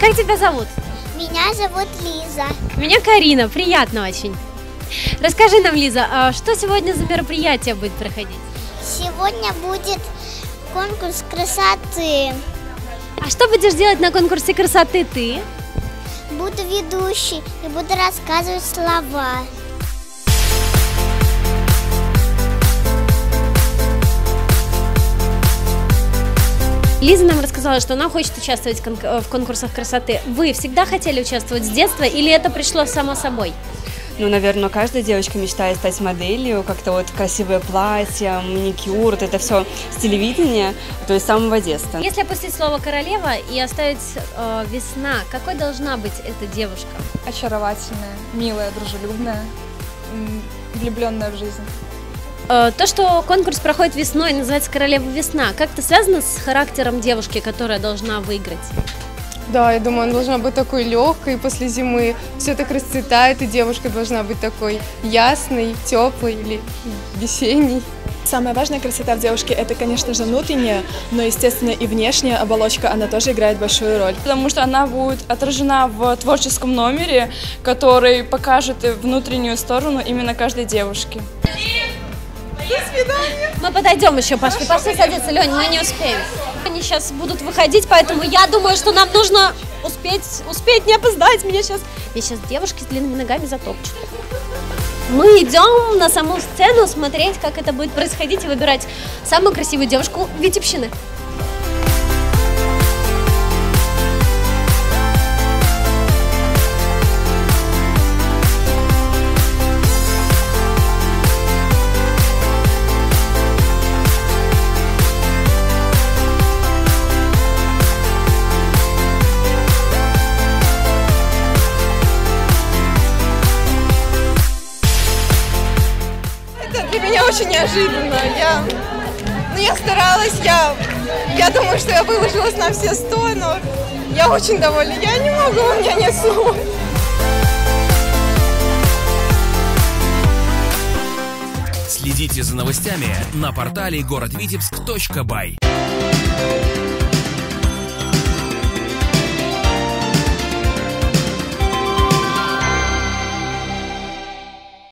как тебя зовут? Меня зовут Лиза. Меня Карина, приятно очень. Расскажи нам, Лиза, что сегодня за мероприятие будет проходить? Сегодня будет конкурс красоты. А что будешь делать на конкурсе красоты ты? Буду ведущей и буду рассказывать слова. Лиза нам рассказала, что она хочет участвовать в конкурсах красоты. Вы всегда хотели участвовать с детства или это пришло само собой? Ну, наверное, каждая девочка мечтает стать моделью, как-то вот красивое платье, маникюр, вот это все с телевидения, то есть с самого детства. Если опустить слово «королева» и оставить «весна», какой должна быть эта девушка? Очаровательная, милая, дружелюбная, влюбленная в жизнь. То, что конкурс проходит весной, называется «Королева весна», как-то связано с характером девушки, которая должна выиграть? Да, я думаю, она должна быть такой легкой после зимы, все так расцветает, и девушка должна быть такой ясной, теплой или весенней. Самая важная красота в девушке – это, конечно же, внутренняя, но, естественно, и внешняя оболочка, она тоже играет большую роль. Потому что она будет отражена в творческом номере, который покажет внутреннюю сторону именно каждой девушки. До свидания. Мы подойдем еще, пошли садиться, Лень, мы не успеем. Они сейчас будут выходить, поэтому я думаю, что нам нужно успеть, не опоздать. Меня сейчас девушки с длинными ногами затопчут. Мы идем на саму сцену смотреть, как это будет происходить, и выбирать самую красивую девушку Витебщины. Для меня очень неожиданно. Я старалась, я думаю, что я выложилась на все 100, но я очень довольна. Я не могу, у меня нет слов. Следите за новостями на портале городвитебск.бай.